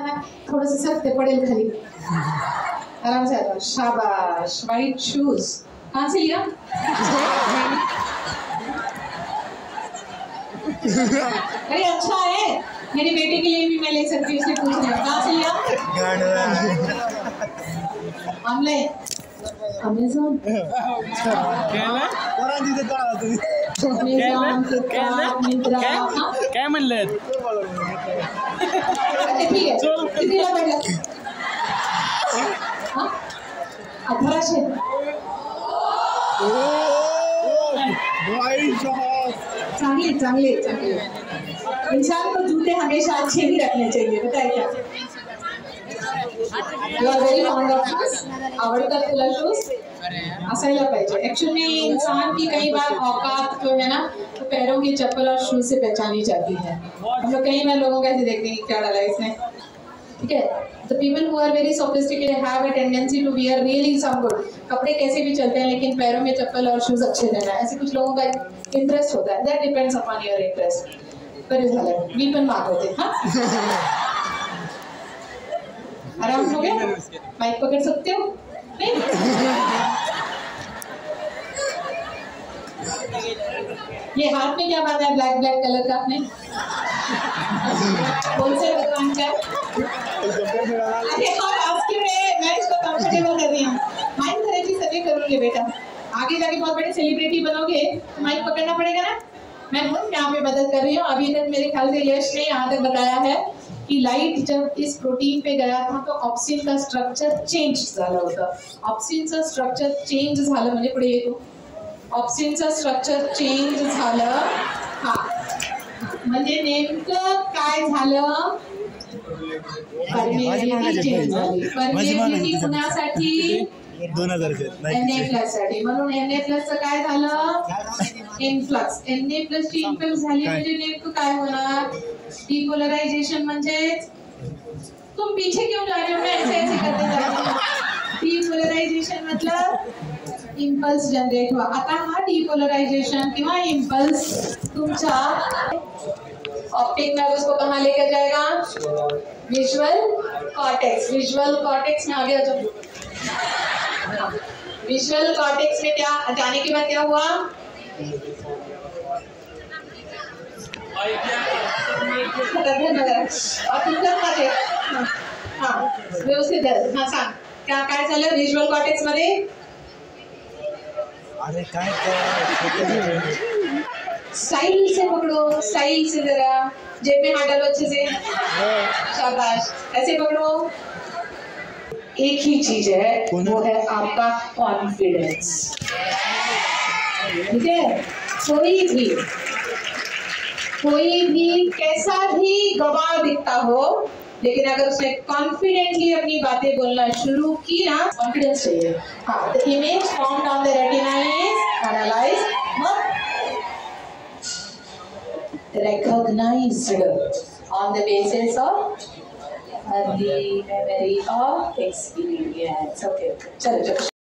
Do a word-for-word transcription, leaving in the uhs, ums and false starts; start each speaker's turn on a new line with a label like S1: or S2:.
S1: है, थोड़ा सा सख्त पड़े खाली, आराम से आता। शाबाश। वाइट शूज कहाँ से लिया? अरे अच्छा है, मेरी बेटी के लिए भी मैं ले सकती हूँ, इसलिए पूछ रही हूँ। कहाँ से लिया? Online, Amazon, Amazon, Flipkart, Myntra.
S2: काय म्हणलं?
S1: ठीक है, कितीला पडलं? हाँ, अठराशे। चांगली चांगली चांगली। इंसान को जूते हमेशा अच्छे ही रखने चाहिए, बताए क्या? You are very fond of shoes, आवडतात तुला शूज? असायला पाहिजे। एक्चुअली इंसान की कई बार औकात जो है ना, तो पैरों की चप्पल और शूज से पहचानी जाती है। हम लोग कई बार लोगों का ऐसे देखते हैं कि क्या डाला इसने, ठीक है? The people who are very sophisticated have a tendency to wear really some good. कपड़े कैसे भी चलते हैं, लेकिन पैरों में चप्पल और शूज अच्छे रहना है, ऐसे कुछ लोगों का इंटरेस्ट होता है। That depends upon your interest. पर इस हालत मी पण माग होते, हाँ? आराम हो गया? माइक पकड़ सकते हो? नहीं? ये हाथ में क्या बात है ब्लैक ब्लैक कलर का आपने? कौन से दुकान का? अरे आप क्यों है? मैं इसको कंफर्टेबल कर रही हूँ। माइक कराची सभी करूँगी बेटा। आगे जाके बहुत बड़े सेलिब्रिटी बनोगे, तो माइक पकड़ना पड़ेगा ना? मैं यहाँ पे मदद कर रही हूँ। अभी तक मेरे ख्याल से यश ने यहाँ तक बताया है कि लाइट जब इस प्रोटीन पे गया था तो ऑप्सिन का स्ट्रक्चर चेंज झाला होता। ऑप्सिनचं स्ट्रक्चर चेंज झालं म्हणजे पुढे येतो। ऑप्सिनचं स्ट्रक्चर चेंज झालं, हा म्हणजे नेमकं काय झालं? परमिएबिलिटी चेंज झाली। परमिएबिलिटी कुणासाठी?
S3: दोन हजार
S1: Na प्लस साठी। म्हणून Na प्लसचं काय झालं? इन्फ्लक्स। Na प्लसची इन्फ्लक्स झाली म्हणजे नेमकं काय होणार? डिपोलरायझेशन म्हणजे तुम पीछे क्यों जा रहे हो? मैं ऐसे ऐसे करते जा रही हूँ। डिपोलरायझेशन मतलब इम्पल्स जनरेट हुआ। आता हा डिपोलरायझेशन किंवा इम्पल्स तुमच्या ऑप्टिक नर्व्स को कहाँ लेकर जाएगा? Visual cortex. विजुअल कॉर्टेक्स में आ गया जो विजुअल कॉर्टेक्स में क्या जाने के बाद क्या हुआ? और तुमचं काय? हाँ व्यवस्थित आहे। हाँ सांग क्या काय झालं विजुअल कॉर्टेक्स मध्ये?
S3: अरे काय
S1: स्टाइल से पकड़ो, स्टाइल से जरा जेब में हाथ डालो अच्छे से, शाबाश। ऐसे पकड़ो। एक ही चीज है, वो है आपका कॉन्फिडेंस, ठीक है? कोई भी कोई भी कैसा भी गवाह दिखता हो, लेकिन अगर उसने कॉन्फिडेंटली अपनी बातें बोलना शुरू की ना, कॉन्फिडेंस चाहिए। हाँ, the image formed on the retina is analyzed, recognized on the basis of early memory of experience. Okay, चलो चलो।